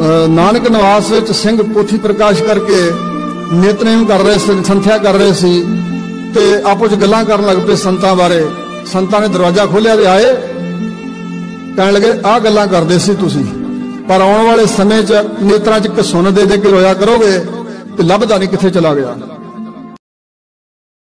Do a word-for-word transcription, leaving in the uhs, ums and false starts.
नानक निवास विच सिंह पोथी प्रकाश करके नितनेम कर रहे थे, संथ्या कर रहे सी ते आपस च गल्लां करन लग पे संतां बारे। संतां ने दरवाजा खोलिया ते आए, कहण लगे आ गल्लां करदे सी तुसीं, पर आउण वाले समय च नेत्रां च घसुन दे दे के रोया करोगे ते लभदा नहीं कित्थे चला गया।